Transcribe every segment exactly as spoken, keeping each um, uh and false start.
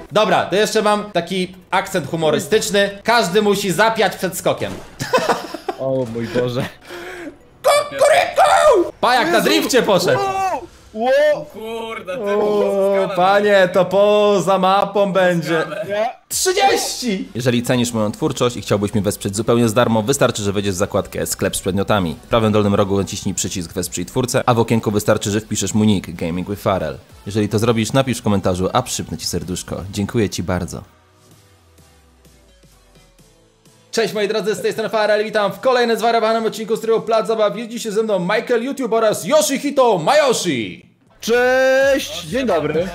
Dobra, to jeszcze mam taki akcent humorystyczny. Każdy musi zapiać przed skokiem. O mój Boże. Kukuryku! Pa, jak na drifcie poszedł. Ło! Kurde, ty O, panie, to poza mapą będzie. trzydzieści! Jeżeli cenisz moją twórczość i chciałbyś mnie wesprzeć zupełnie za darmo, wystarczy, że wejdziesz w zakładkę sklep z przedmiotami. W prawym dolnym rogu naciśnij przycisk wesprzyj twórcę, a w okienku wystarczy, że wpiszesz mój nick Gaming with Farel. Jeżeli to zrobisz, napisz w komentarzu, a przypnę ci serduszko. Dziękuję ci bardzo. Cześć moi drodzy, z tej strony Farel, witam w kolejnym zwariowanym odcinku z trybu Plac Zabaw. Jest dzisiaj ze mną Michael YouTube oraz Yoshihito Mayoshi. Cześć! Dzień dobry.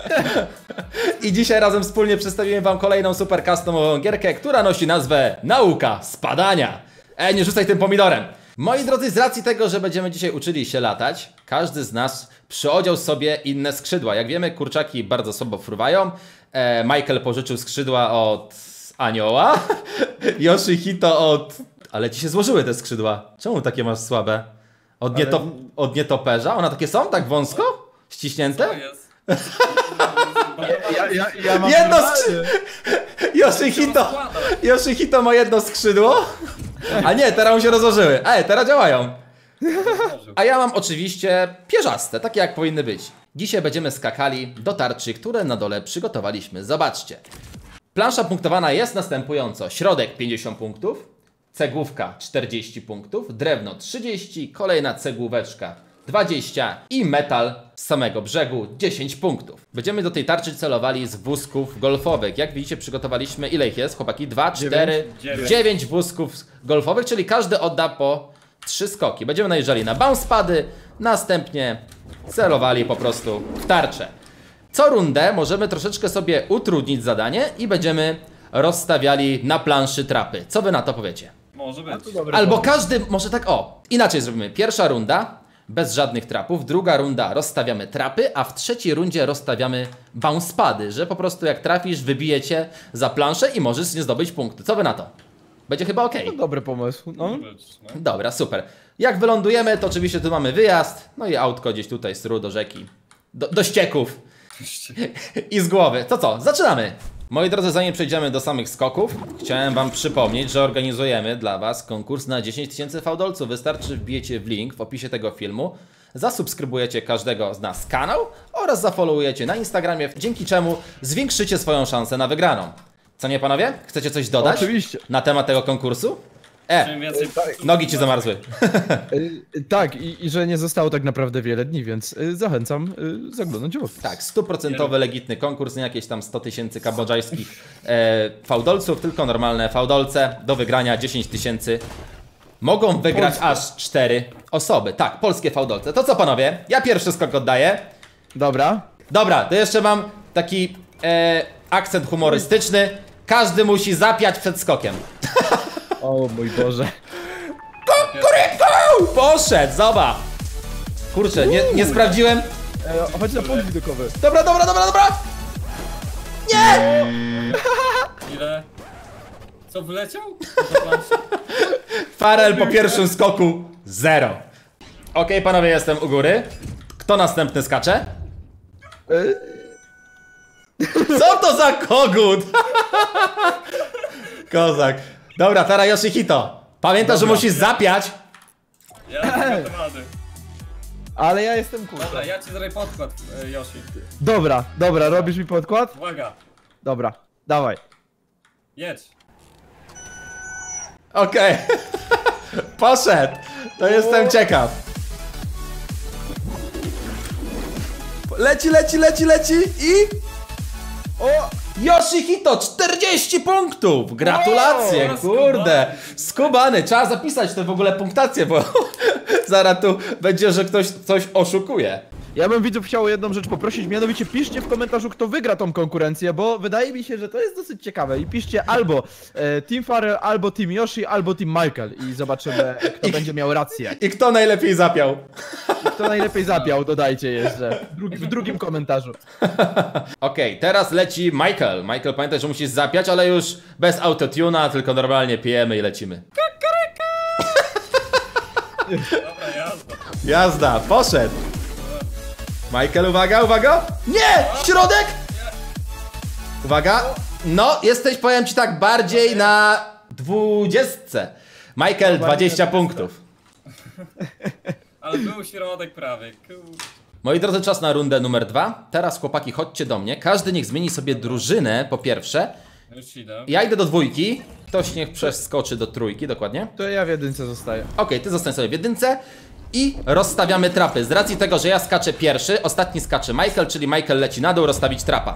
I dzisiaj razem wspólnie przedstawimy wam kolejną super customową gierkę, która nosi nazwę Nauka Spadania. E, nie rzucaj tym pomidorem. Moi drodzy, z racji tego, że będziemy dzisiaj uczyli się latać, każdy z nas przyodział sobie inne skrzydła. Jak wiemy, kurczaki bardzo słabo fruwają. E, Michael pożyczył skrzydła od anioła. Yoshihito od... Ale ci się złożyły te skrzydła. Czemu takie masz słabe? Od, Ale... nietop... od nietoperza? One takie są? Tak wąsko? Ściśnięte? Co jest? Ja, ja, ja mam Jedno normalny. skrzydło! Yoshihito! Yoshihito ma jedno skrzydło. A nie, teraz mu się rozłożyły. Ej, teraz działają. A ja mam oczywiście pierzaste, takie jak powinny być. Dzisiaj będziemy skakali do tarczy, które na dole przygotowaliśmy. Zobaczcie. Plansza punktowana jest następująco. Środek pięćdziesiąt punktów, cegłówka czterdzieści punktów, drewno trzydzieści, kolejna cegłóweczka dwadzieścia i metal z samego brzegu dziesięć punktów. Będziemy do tej tarczy celowali z wózków golfowych. Jak widzicie, przygotowaliśmy, ile ich jest, chłopaki? dwa, cztery, dziewięć wózków golfowych, czyli każdy odda po trzy skoki. Będziemy najeżdżali na bounce pady, następnie celowali po prostu w tarczę. Co rundę możemy troszeczkę sobie utrudnić zadanie i będziemy rozstawiali na planszy trapy. Co wy na to powiecie? Może być. Albo każdy, może tak, o, inaczej zrobimy. Pierwsza runda bez żadnych trapów, druga runda rozstawiamy trapy, a w trzeciej rundzie rozstawiamy bounce pady, że po prostu jak trafisz, wybijecie za planszę i możesz nie zdobyć punktu. Co wy na to? Będzie chyba ok. No, dobry pomysł. No. Może być, no. Dobra, super. Jak wylądujemy, to oczywiście tu mamy wyjazd, no i autko gdzieś tutaj sru do rzeki, do, do ścieków. I z głowy. To co? Zaczynamy! Moi drodzy, zanim przejdziemy do samych skoków, chciałem wam przypomnieć, że organizujemy dla was konkurs na dziesięć tysięcy fałdolców. Wystarczy wbijecie w link w opisie tego filmu, zasubskrybujecie każdego z nas kanał oraz zafollowujecie na Instagramie, dzięki czemu zwiększycie swoją szansę na wygraną. Co nie, panowie? Chcecie coś dodać? Oczywiście. Na temat tego konkursu? E, Czym więcej nogi ci zamarzły. Y, tak, i, i że nie zostało tak naprawdę wiele dni, więc y, zachęcam y, zaglądnąć w opis. Tak, stuprocentowy legitny konkurs, nie jakieś tam sto tysięcy kambodżajskich e, fałdolców, tylko normalne fałdolce. Do wygrania dziesięć tysięcy. Mogą wygrać Polskie. aż cztery osoby. Tak, polskie fałdolce. To co, panowie? Ja pierwszy skok oddaję. Dobra. Dobra, to jeszcze mam taki e, akcent humorystyczny. Każdy musi zapiać przed skokiem. O mój Boże. Kukuryku! Poszedł, zobacz. Kurczę, nie, nie sprawdziłem. E, chodź na punkt widokowy. Dobra, dobra, dobra, dobra. Nie! Ile? Co wyleciał? Farel po pierwszym skoku zero. Okej, panowie, jestem u góry. Kto następny skacze? Y, Co to za kogut? Kozak. Dobra, teraz Yoshihito. Pamiętaj, że musisz zapiać. Ja jestem gotowany. ale ja jestem kurwa. Dobra, ja ci zrobię podkład, e, Yoshi. Dobra, dobra, robisz mi podkład? Uwaga, Dobra, dawaj. jedź. Okej. Poszedł. To jestem ciekaw. Leci, leci, leci, leci i... O! Yoshihito, czterdzieści punktów! Gratulacje, Wow, kurde! Skubany, trzeba zapisać to w ogóle punktację, bo zaraz tu będzie, że ktoś coś oszukuje. Ja bym widzów chciał o jedną rzecz poprosić, mianowicie piszcie w komentarzu, kto wygra tą konkurencję, bo wydaje mi się, że to jest dosyć ciekawe. I piszcie albo e, Team Farel, albo Team Yoshi, albo Team Michael i zobaczymy, kto I- będzie miał rację. I kto najlepiej zapiał? I kto najlepiej zapiał, dodajcie jeszcze w, drugi, w drugim komentarzu. Okej, teraz leci Michael. Michael, pamiętaj, że musisz zapiać, ale już bez autotuna, tylko normalnie pijemy i lecimy. Dobra, jazda. Jazda, poszedł! Michael, uwaga, uwaga! Nie! Środek! Uwaga. No, jesteś, powiem ci tak, bardziej na dwudziestce. Michael, dwadzieścia punktów. Ale był środek prawie, kurde. Moi drodzy, czas na rundę numer dwa. Teraz chłopaki, chodźcie do mnie. Każdy niech zmieni sobie drużynę, po pierwsze. Już idę. Ja idę do dwójki. Ktoś niech przeskoczy do trójki, dokładnie. To ja w jedynce zostaję. Okej, ty zostań sobie w jedynce. I rozstawiamy trapy. Z racji tego, że ja skaczę pierwszy, ostatni skacze Michael, czyli Michael leci na dół rozstawić trapa.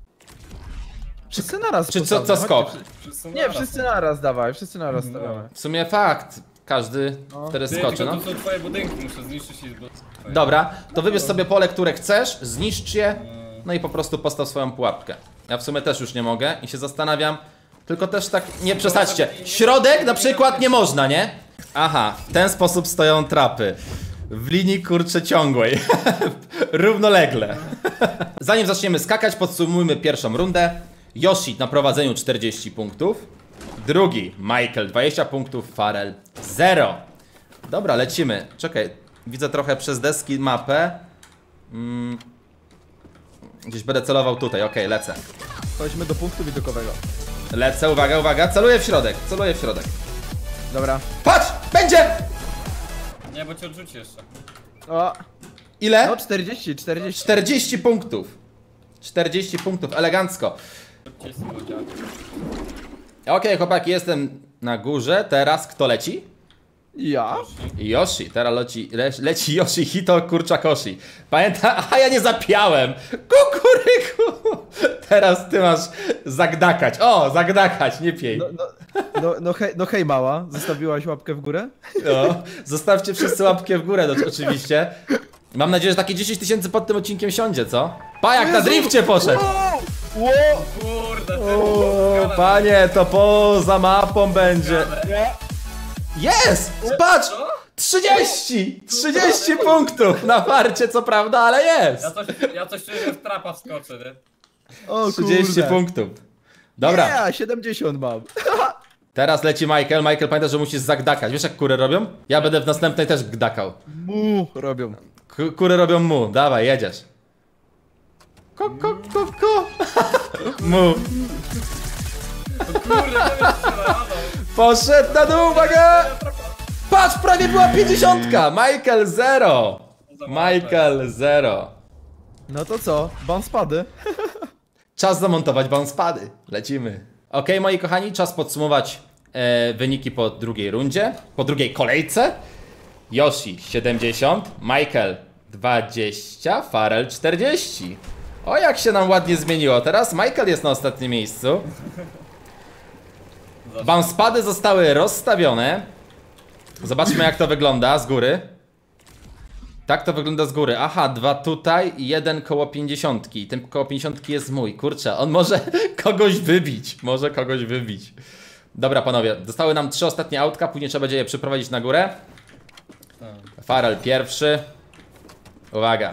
Wszyscy naraz. Czy co, postawmy, co skok? chodźcie. Wszyscy Nie, naraz. wszyscy naraz dawaj, wszyscy naraz stawiamy. W sumie fakt. Każdy wtedy Ty, skoczy, tylko no. to są twoje budynki, muszę zniszczyć i zbudować. Dobra, to wybierz sobie pole, które chcesz, zniszcz je, no i po prostu postaw swoją pułapkę. Ja w sumie też już nie mogę i się zastanawiam, tylko też tak nie przesadźcie. Środek na przykład nie można, nie? Aha, w ten sposób stoją trapy. W linii kurczę ciągłej. Równolegle. Zanim zaczniemy skakać, podsumujmy pierwszą rundę. Yoshi na prowadzeniu czterdzieści punktów. Drugi Michael dwadzieścia punktów, Farel zero. Dobra, lecimy. Czekaj, widzę trochę przez deski mapę. Mm. Gdzieś będę celował tutaj, okej, lecę. Chodźmy do punktu widokowego. Lecę, uwaga, uwaga, celuję w środek, celuję w środek. Dobra. Patrz, będzie! Nie, bo cię odrzuci jeszcze. O, Ile? no czterdzieści, czterdzieści. czterdzieści punktów. czterdzieści punktów, elegancko. Szybciej z tym ludziami. Okej, chłopaki, jestem na górze, teraz kto leci? Ja? Yoshi, teraz leci, le, leci Yoshi Hito Kurczakoshi. Pamiętam, a ja nie zapiałem. Kukuryku. Teraz ty masz zagdakać. O, zagdakać, nie piej. No, no, no, no, hej, no hej mała, zostawiłaś łapkę w górę? No, zostawcie wszyscy łapkę w górę, no, oczywiście. Mam nadzieję, że takie dziesięć tysięcy pod tym odcinkiem siądzie, co? Pa, jak na drifcie poszedł. Ło! Kurde, ty. O, panie, to poza mapą będzie. Jest! Patrz! trzydzieści! trzydzieści punktów! Na farcie, co prawda, ale jest! Ja coś, ja coś czuję, że w trapa wskoczę, nie? O trzydzieści kurde. punktów. Dobra, Ja, siedemdziesiąt mam. teraz leci Michael. Michael, pamiętaj, że musisz zagdakać. Wiesz, jak kury robią? Ja będę w następnej też gdakał. Mu robią. K kury robią mu. Dawaj, jedziesz. Ko, ko, ko, ko. Mu. Kurde, nie wiem, czy radą. Poszedł na dół, uwaga! Patrz, prawie była pięćdziesiątka! Michael zero! Michael zero. No to co? Bounce pady? Czas zamontować bouncepady. Lecimy. Ok, moi kochani, czas podsumować e, wyniki po drugiej rundzie. Po drugiej kolejce. Yoshi siedemdziesiąt, Michael dwadzieścia, Farel czterdzieści. O, jak się nam ładnie zmieniło. Teraz Michael jest na ostatnim miejscu. Bouncepady zostały rozstawione. Zobaczmy, jak to wygląda z góry. Tak to wygląda z góry. Aha, dwa tutaj i jeden koło pięćdziesiątki. Ten koło pięćdziesiątki jest mój. Kurczę, on może kogoś wybić. Może kogoś wybić. Dobra, panowie, zostały nam trzy ostatnie autka. Później trzeba będzie je przyprowadzić na górę. Farel pierwszy. Uwaga.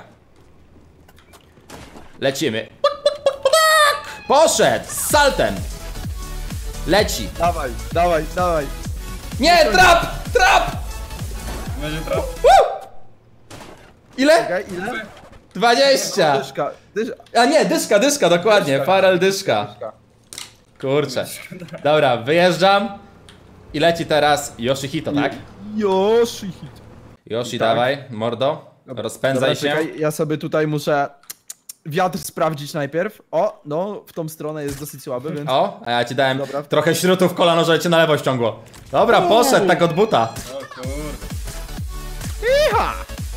Lecimy. Poszedł z saltem. Leci. Dawaj, dawaj, dawaj. Nie, trap! Trap! Będzie trap. Woo! Ile? Czekaj, ile? dwadzieścia. Dyszka, dyszka. A nie, dyszka, dyszka, dokładnie. Dyszka. Farel dyszka. Kurczę. Dobra, wyjeżdżam. I leci teraz Yoshihito, tak? Yoshi hit. Yoshi, Tak. dawaj, mordo. Rozpędzaj Dobra, się. czekaj, ja sobie tutaj muszę wiatr sprawdzić najpierw. O, no, w tą stronę jest dosyć słaby, więc... O, a ja ci dałem Dobra. trochę śrutów w kolano, żeby cię na lewo ściągło. Dobra, poszedł tak od buta. O kurde. Iha!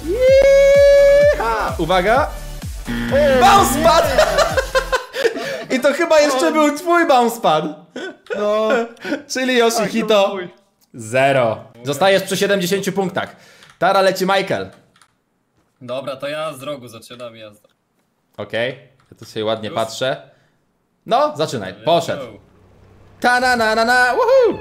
Iha! Uwaga. Bounce pad! I to chyba jeszcze był twój bounce pad. No, Czyli Yoshihito zero. Zostajesz przy siedemdziesięciu punktach. Tara leci Michael. Dobra, to ja z rogu zaczynam jazdę. Okej, ja tu sobie ładnie patrzę. No, zaczynaj, poszedł. Ta na na na na, woohoo!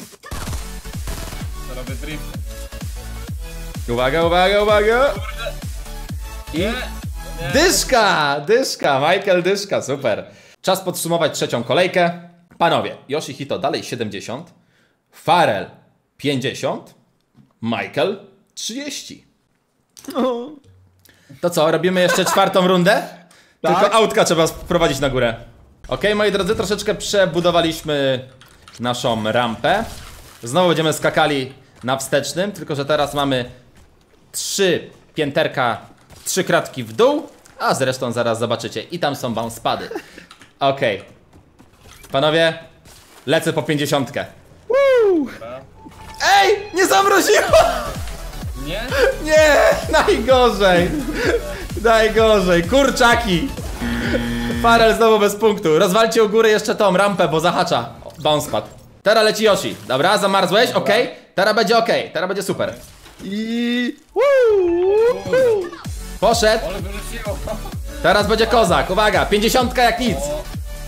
To robię drift. Uwaga, uwaga, uwaga! I Nie, dyszka, dyszka, Michael dyszka, super. Czas podsumować trzecią kolejkę. Panowie, Yoshihito dalej siedemdziesiąt, Farel pięćdziesiąt, Michael trzydzieści. no. To co, robimy jeszcze czwartą rundę? Tak. Tylko autka trzeba wprowadzić na górę. Okej, moi drodzy, troszeczkę przebudowaliśmy naszą rampę. Znowu będziemy skakali na wstecznym, tylko że teraz mamy trzy pięterka, trzy kratki w dół, a zresztą zaraz zobaczycie. I tam są bounce spady. Okej. Panowie, lecę po pięćdziesiątkę. Dobra. Ej, nie zamroziło! Nie? Nie, najgorzej. Najgorzej, kurczaki. Farel znowu bez punktu. Rozwalcie u góry jeszcze tą rampę, bo zahacza. Bounce pad. Teraz leci Yoshi. Dobra, zamarzłeś? Okej. Okay. Teraz będzie okej. Okay. Teraz będzie super. I... Kurde. Poszedł. Ale wyrzuciło. Teraz będzie kozak. Uwaga, pięćdziesiątka jak nic. O.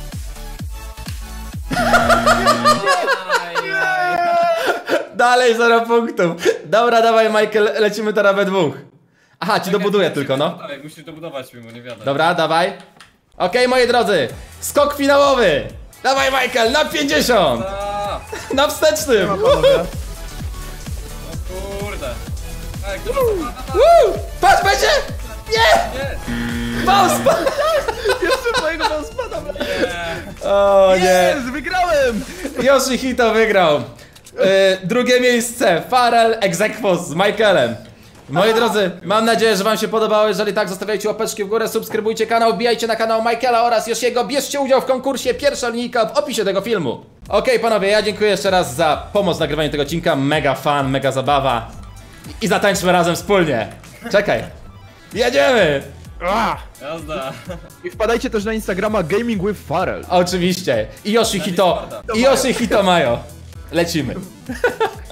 Aj, aj. Dalej zero punktów. Dobra, dawaj Michael, lecimy teraz we dwóch. Aha, ci dobuduję Czekaj, tylko, no. Dawaj, musisz dobudować mi, bo nie wiadomo. Dobra, dawaj. Okej, okay, moi drodzy. Skok finałowy. Dawaj Michael, na pięćdziesiąt. A, Na wstecznym. Ma panowie. o kurde. Ej, kto Woo! Patrz, będzie! Nie! Nie! Bounce pad! Jeszcze mojego tam spada. Nie! O nie. Jest, wygrałem! Yoshihito wygrał. Yy, drugie miejsce. Farel ex aequo z Michaelem. Moi drodzy, mam nadzieję, że wam się podobało. Jeżeli tak, zostawiajcie łapeczki w górę, subskrybujcie kanał, wbijajcie na kanał Michaela oraz Yoshiego. Bierzcie udział w konkursie. Pierwsza linijka w opisie tego filmu. Okej, panowie, ja dziękuję jeszcze raz za pomoc w nagrywaniu tego odcinka. Mega fan, mega zabawa. I zatańczmy razem wspólnie. Czekaj. Jedziemy! Ah! Jazda! I wpadajcie też na Instagrama Gaming with Farel. Oczywiście. I Yoshihito. I Yoshihito Mayo. Lecimy.